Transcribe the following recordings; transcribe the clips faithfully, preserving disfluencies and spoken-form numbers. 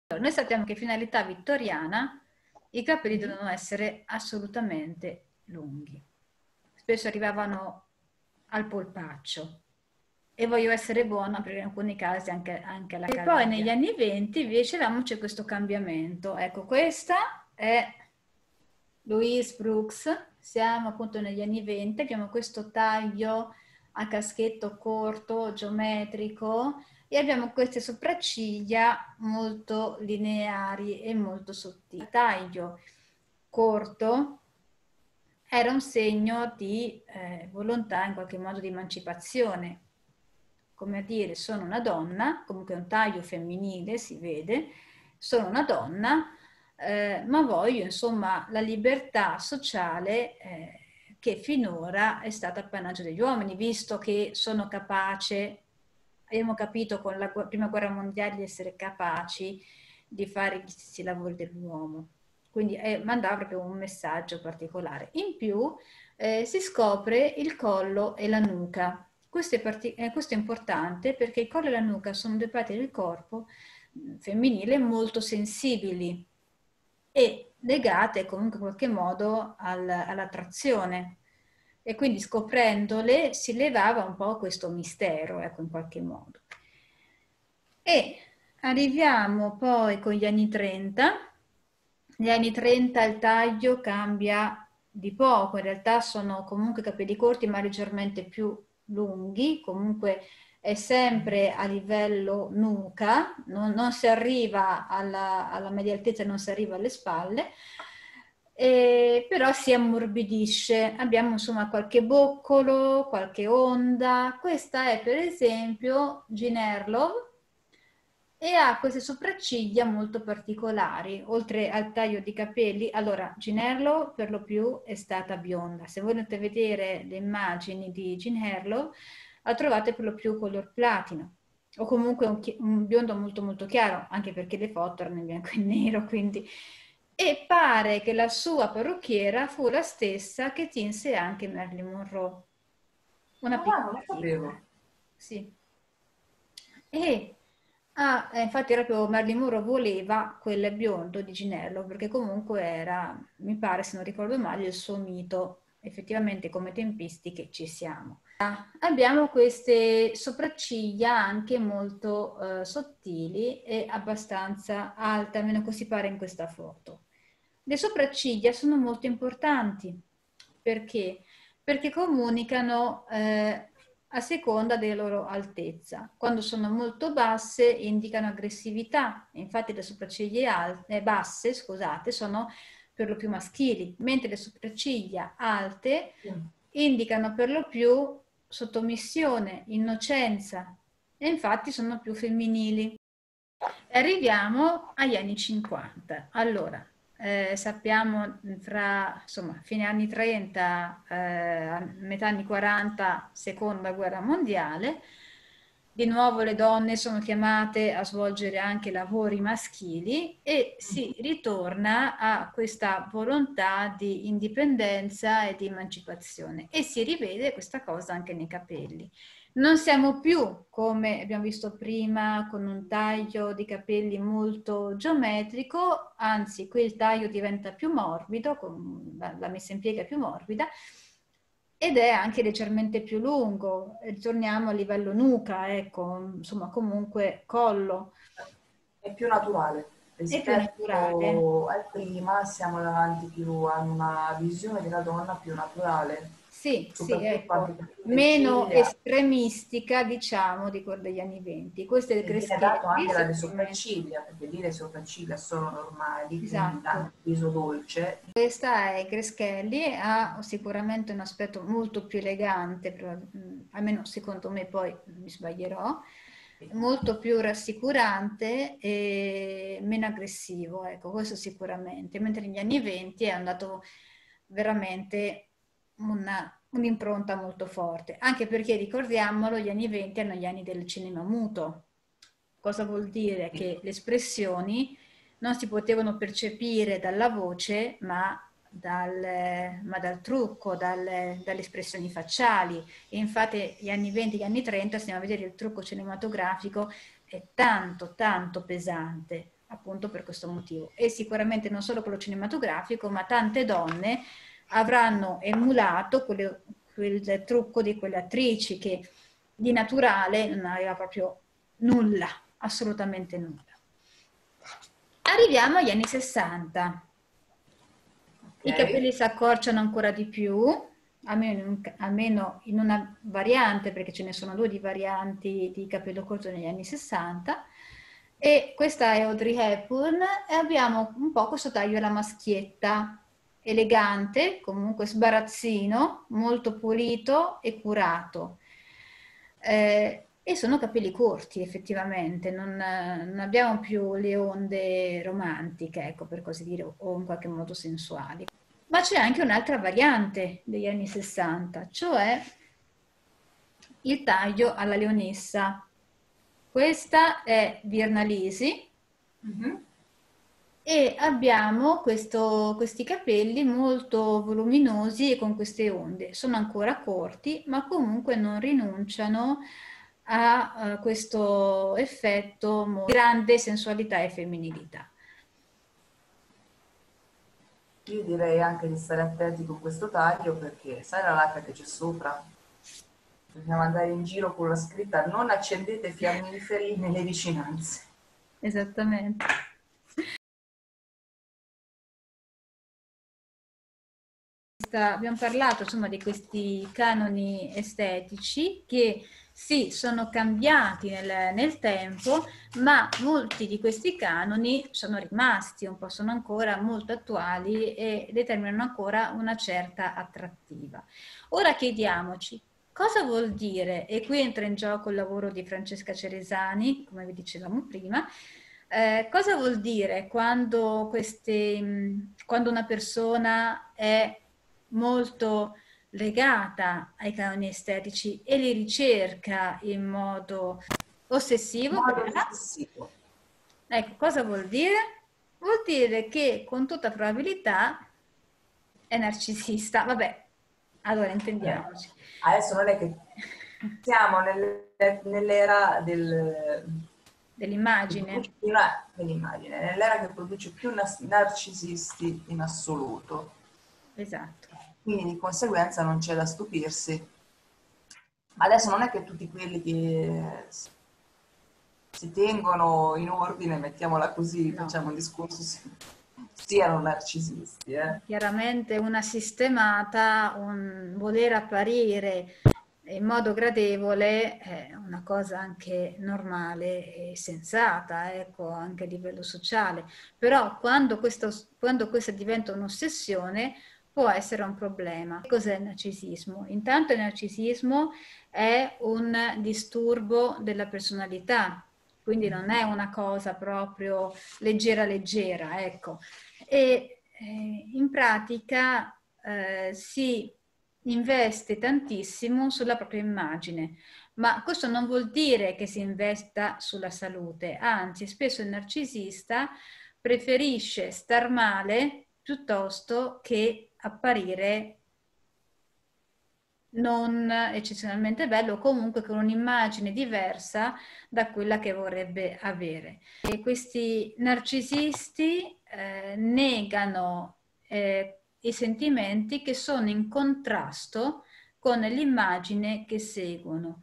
Noi sappiamo che fino all'età vittoriana i capelli dovevano essere assolutamente lunghi. Spesso arrivavano al polpaccio. E voglio essere buona perché in alcuni casi anche, anche alla caviglia. E poi negli anni venti invece c'è questo cambiamento. Ecco, questa è Louise Brooks. Siamo appunto negli anni venti, abbiamo questo taglio a caschetto corto, geometrico, e abbiamo queste sopracciglia molto lineari e molto sottili. Il taglio corto era un segno di eh, volontà, in qualche modo di emancipazione, come a dire sono una donna, comunque un taglio femminile si vede, sono una donna, eh, ma voglio insomma la libertà sociale eh, che finora è stata appannaggio degli uomini, visto che sono capace, abbiamo capito con la prima guerra mondiale di essere capaci di fare gli stessi lavori dell'uomo. Quindi eh, mandava proprio un messaggio particolare. In più eh, si scopre il collo e la nuca. Questo è, eh, questo è importante perché il collo e la nuca sono due parti del corpo mh, femminile molto sensibili e legate comunque in qualche modo al, all'attrazione. E quindi scoprendole si levava un po' questo mistero, ecco, in qualche modo. E arriviamo poi con gli anni trenta. Negli anni trenta il taglio cambia di poco, in realtà sono comunque capelli corti ma leggermente più lunghi, comunque è sempre a livello nuca, non, non si arriva alla, alla media altezza, non si arriva alle spalle, e però si ammorbidisce, abbiamo insomma qualche boccolo, qualche onda. Questa è per esempio Jean Harlow, e ha queste sopracciglia molto particolari, oltre al taglio di capelli. Allora, Jean Harlow per lo più è stata bionda. Se volete vedere le immagini di Jean Harlow, la trovate per lo più color platino, o comunque un, un biondo molto molto chiaro, anche perché le foto erano in bianco e nero, quindi... E pare che la sua parrucchiera fu la stessa che tinse anche Marilyn Monroe. Una Ah, non piccola lo sapevo. sì. E ah, eh, infatti proprio Marilyn Monroe voleva quel biondo di Ginello perché comunque era, mi pare se non ricordo male, il suo mito. Effettivamente come tempistiche ci siamo. Abbiamo queste sopracciglia anche molto eh, sottili e abbastanza alte, almeno così pare in questa foto. Le sopracciglia sono molto importanti perché? Perché comunicano eh, a seconda della loro altezza. Quando sono molto basse indicano aggressività, infatti le sopracciglia alte, eh, basse, scusate, sono per lo più maschili, mentre le sopracciglia alte indicano per lo più sottomissione, innocenza, e infatti sono più femminili. Arriviamo agli anni cinquanta. Allora, eh, sappiamo fra insomma, fine anni trenta, eh, metà anni quaranta, seconda guerra mondiale. Di nuovo le donne sono chiamate a svolgere anche lavori maschili e si ritorna a questa volontà di indipendenza e di emancipazione e si rivede questa cosa anche nei capelli. Non siamo più, come abbiamo visto prima, con un taglio di capelli molto geometrico, anzi qui il taglio diventa più morbido, con la, la messa in piega è più morbida, ed è anche leggermente più lungo. Torniamo a livello nuca, ecco, insomma comunque collo. È più naturale È più naturale. rispetto al prima, siamo davanti più a una visione della donna più naturale, Sì, sì, soprattutto ecco, anche per le meno ciglia, estremistica, diciamo, di quella degli anni venti. Questo è il e viene dato Greschelli, anche dalle sicuramente. sopracciglia, perché lì le sopracciglia sono normali, quindi danno Esatto. un viso dolce. Questa è Greschelli, ha sicuramente un aspetto molto più elegante, però, mh, almeno secondo me, poi mi sbaglierò, molto più rassicurante e meno aggressivo, ecco, questo sicuramente, mentre negli anni venti è andato veramente una, un'impronta molto forte, anche perché ricordiamolo, gli anni venti erano gli anni del cinema muto. Cosa vuol dire? Che le espressioni non si potevano percepire dalla voce, ma dal, ma dal trucco, dal, dalle espressioni facciali. E infatti gli anni venti, gli anni trenta, stiamo a vedere il trucco cinematografico, è tanto, tanto pesante. appunto per questo motivo. E sicuramente non solo quello cinematografico, ma tante donne avranno emulato quelle, quel trucco di quelle attrici che di naturale non aveva proprio nulla, assolutamente nulla. Arriviamo agli anni sessanta. I capelli Ok. si accorciano ancora di più, almeno in, un- almeno in una variante, perché ce ne sono due di varianti di capello corto negli anni sessanta. E questa è Audrey Hepburn e abbiamo un po' questo taglio alla maschietta, elegante, comunque sbarazzino, molto pulito e curato. Eh, e sono capelli corti, effettivamente, non, non abbiamo più le onde romantiche, ecco, per così dire, o in qualche modo sensuali. Ma c'è anche un'altra variante degli anni sessanta, cioè il taglio alla leonessa. Questa è Virna Lisi Mhm. e abbiamo questo- questi capelli molto voluminosi e con queste onde. Sono ancora corti, ma comunque non rinunciano a eh, questo effetto mo- grande sensualità e femminilità. Io direi anche di stare attenti con questo taglio perché sai la lacca che c'è sopra? Dobbiamo andare in giro con la scritta non accendete fiammiferi nelle vicinanze. Esattamente. Questa- abbiamo parlato insomma di questi canoni estetici che sì, sono cambiati nel, nel tempo, ma molti di questi canoni sono rimasti un po', sono ancora molto attuali e determinano ancora una certa attrattiva. Ora chiediamoci cosa vuol dire, e qui entra in gioco il lavoro di Francesca Ceresani, come vi dicevamo prima, eh, cosa vuol dire quando, queste, mh, quando una persona è molto legata ai canoni estetici e li ricerca in modo ossessivo, Modo brava. ossessivo. Ecco, cosa vuol dire? Vuol dire che con tutta probabilità è narcisista. Vabbè, allora Eh, intendiamoci. adesso non è che siamo nel- nell'era del, che Dell'immagine. produce più una- dell'immagine, nell'era che produce più nas- narcisisti in assoluto. Esatto. Quindi di conseguenza non c'è da stupirsi. Ma adesso non è che tutti quelli che si tengono in ordine, mettiamola così, No. facciamo un discorso, si- siano narcisisti, eh. Chiaramente una sistemata, un voler apparire in modo gradevole è una cosa anche normale e sensata, ecco, anche a livello sociale. Però quando questo, quando questa diventa un'ossessione può essere un problema. Cos'è il narcisismo? Intanto il narcisismo è un disturbo della personalità, quindi non è una cosa proprio leggera leggera, ecco. E eh, in pratica eh, si investe tantissimo sulla propria immagine, ma questo non vuol dire che si investa sulla salute, anzi spesso il narcisista preferisce star male piuttosto che apparire non eccezionalmente bello o comunque con un'immagine diversa da quella che vorrebbe avere. E questi narcisisti eh, negano eh, i sentimenti che sono in contrasto con l'immagine che seguono.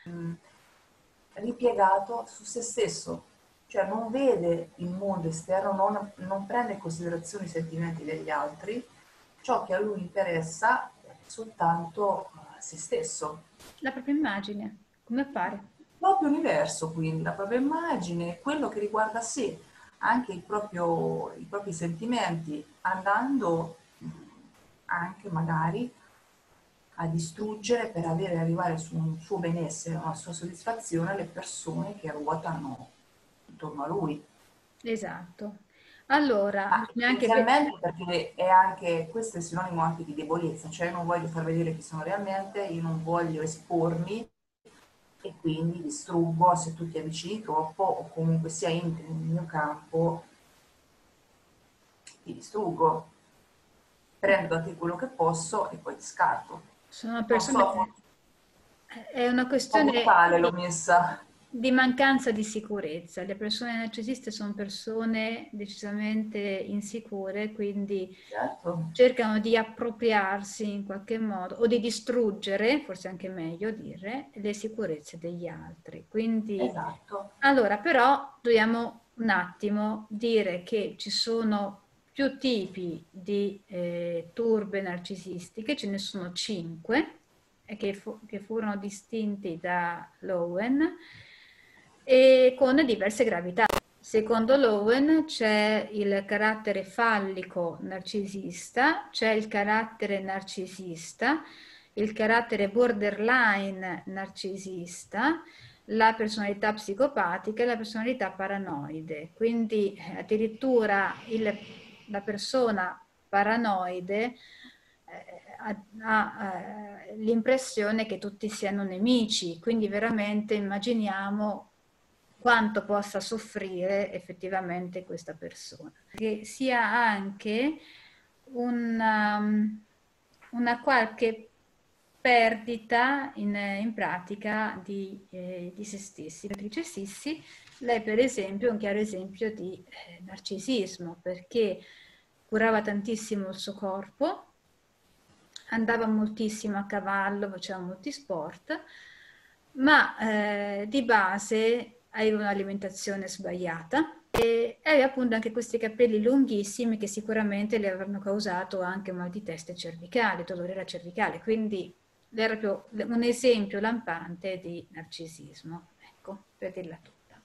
Ripiegato su se stesso, cioè non vede il mondo esterno, non, non prende in considerazione i sentimenti degli altri, ciò che a lui interessa è soltanto eh, se stesso. La propria immagine, come appare. Il proprio universo, quindi la propria immagine, quello che riguarda sé, anche il proprio, i propri sentimenti, andando mh, anche magari a distruggere per avere arrivare su un suo benessere, una sua soddisfazione le persone che ruotano intorno a lui. Esatto. Allora, Ma bisogna anche... ve- essenzialmente perché è anche, questo è sinonimo anche di debolezza, cioè io non voglio far vedere chi sono realmente, io non voglio espormi e quindi distruggo se tu ti avvicini troppo o comunque sia entri nel mio campo, ti distruggo, prendo da te quello che posso e poi ti scarto. sono Non persone so, che... È una un po' questione brutale l'ho messa. di mancanza di sicurezza. Le persone narcisiste sono persone decisamente insicure, quindi Certo. cercano di appropriarsi in qualche modo o di distruggere, forse anche meglio dire, le sicurezze degli altri. Quindi, Esatto. allora, però dobbiamo un attimo dire che ci sono più tipi di eh, turbe narcisistiche, ce ne sono cinque, e che, fu- che furono distinti da Lowen e con diverse gravità. Secondo Lowen c'è il carattere fallico narcisista, c'è il carattere narcisista, il carattere borderline narcisista, la personalità psicopatica e la personalità paranoide. Quindi eh, addirittura il, la persona paranoide eh, ha, ha eh, l'impressione che tutti siano nemici, quindi veramente immaginiamo quanto possa soffrire effettivamente questa persona. Che sia anche una, una qualche perdita in, in pratica di, eh, di se stessi. L'attrice Sissi, lei per esempio è un chiaro esempio di eh, narcisismo, perché curava tantissimo il suo corpo, andava moltissimo a cavallo, faceva molti sport, ma eh, di base aveva un'alimentazione sbagliata e aveva appunto anche questi capelli lunghissimi che sicuramente le avranno causato anche mal di testa e cervicale, dolore alla cervicale, quindi era proprio un esempio lampante di narcisismo, ecco, per dirla tutta.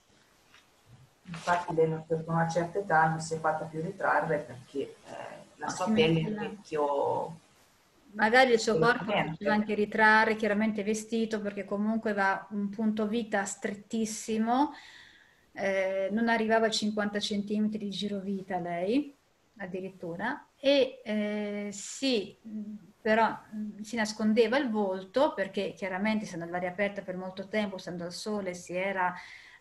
Infatti lei per una certa età non si è fatta più ritrarre perché eh, la No, sua si pelle metteva invecchiò magari il suo corpo lo faceva velocemente. anche ritrarre, chiaramente vestito, perché comunque va un punto vita strettissimo, eh, non arrivava a cinquanta centimetri di girovita lei, addirittura, e eh, sì, però mh, si nascondeva il volto, perché chiaramente essendo all'aria aperta per molto tempo, stando al sole, si era...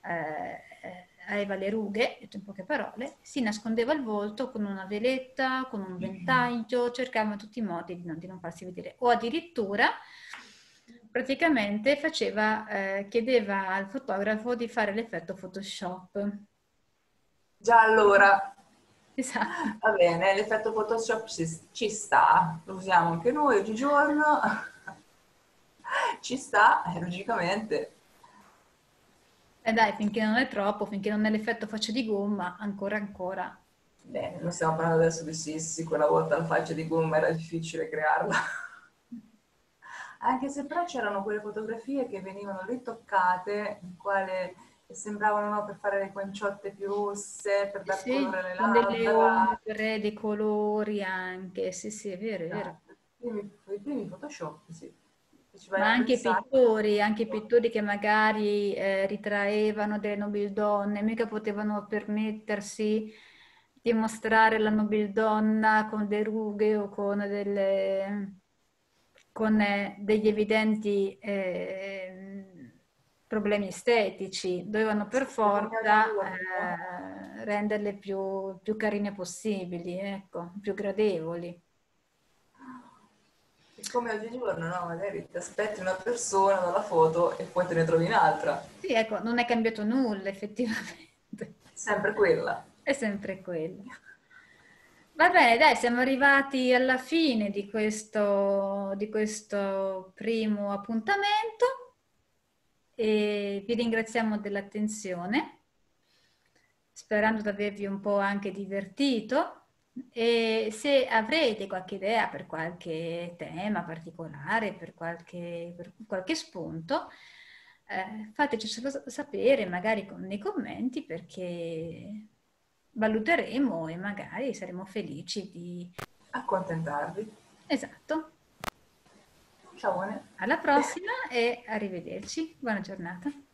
Eh, aveva le rughe, detto in poche parole, si nascondeva il volto con una veletta, con un ventaglio, cercava in tutti i modi di non, di non farsi vedere. O addirittura praticamente faceva, eh, chiedeva al fotografo di fare l'effetto Photoshop. Già allora, Esatto. va bene, l'effetto Photoshop ci, ci sta, lo usiamo anche noi oggigiorno, ci sta, eh, logicamente. E dai, finché non è troppo, finché non è l'effetto faccia di gomma, ancora ancora. Bene, non stiamo parlando adesso di Sissi, quella volta la faccia di gomma era difficile crearla. Anche se però c'erano quelle fotografie che venivano ritoccate, in quale sembravano no, per fare le guanciotte più rosse, per Sì, dar colore sì, alle con delle labbra. ombre, dei colori anche, sì, sì, è vero, è vero. Esatto. I primi, i primi Photoshop, sì. Se ci vai Ma a anche i pensare. pittori, anche i pittori che magari eh, ritraevano delle nobildonne, mica potevano permettersi di mostrare la nobildonna con le rughe o con, delle, con eh, degli evidenti eh, problemi estetici, dovevano per Tipo mio forza giorno, eh, renderle più, più carine possibili, ecco, più gradevoli. siccome oggigiorno no, magari ti aspetti una persona dalla foto e poi te ne trovi un'altra. Sì, ecco, non è cambiato nulla effettivamente. Sempre quella. È sempre quello. Va bene, dai, siamo arrivati alla fine di questo, di questo primo appuntamento e vi ringraziamo dell'attenzione, sperando di avervi un po' anche divertito. E se avrete qualche idea per qualche tema particolare, per qualche, per qualche spunto, eh, fatecelo sapere magari con, nei commenti perché valuteremo e magari saremo felici di... Accontentarvi. Esatto. Ciao. Alla prossima e arrivederci. Buona giornata.